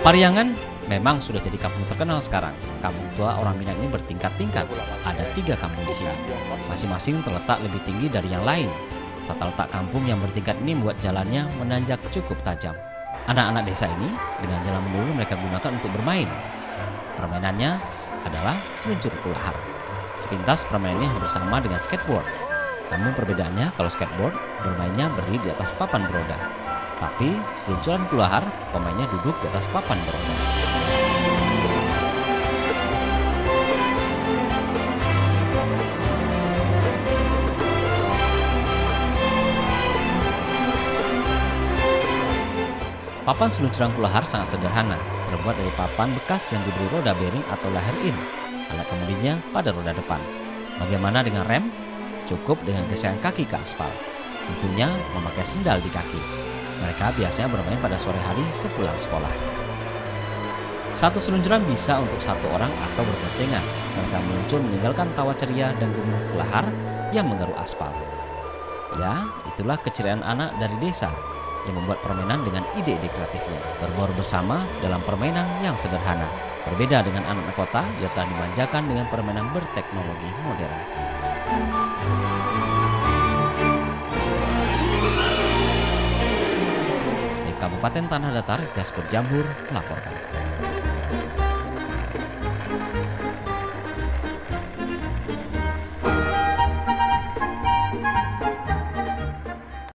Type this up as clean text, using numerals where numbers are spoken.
Pariangan memang sudah jadi kampung terkenal sekarang. Kampung tua orang Minang ini bertingkat-tingkat. Ada 3 kampung di sini. Masing-masing terletak lebih tinggi dari yang lain. Tata letak kampung yang bertingkat ini membuat jalannya menanjak cukup tajam. Anak-anak desa ini dengan jalan menurun mereka gunakan untuk bermain. Permainannya adalah seluncur kulahar. Sepintas permainan ini hampir sama dengan skateboard. Namun perbedaannya kalau skateboard bermainnya berdiri di atas papan beroda. Tapi seluncuran kulahar pemainnya duduk di atas papan beroda. Papan seluncuran kulahar sangat sederhana, terbuat dari papan bekas yang diberi roda bearing atau leher in. Alat kemudinya pada roda depan. Bagaimana dengan rem? Cukup dengan gesekan kaki ke aspal. Tentunya memakai sendal di kaki. Mereka biasanya bermain pada sore hari sepulang sekolah. Satu seluncuran bisa untuk 1 orang atau berboncengan. Mereka meluncur meninggalkan tawa ceria dan gemuruh kelahar yang menggaruk aspal. Ya, itulah keceriaan anak dari desa yang membuat permainan dengan ide-ide kreatifnya. Berbaur bersama dalam permainan yang sederhana. Berbeda dengan anak kota yang telah dimanjakan dengan permainan berteknologi modern. Kabupaten Tanah Datar, Gaskut Jamhur melaporkan.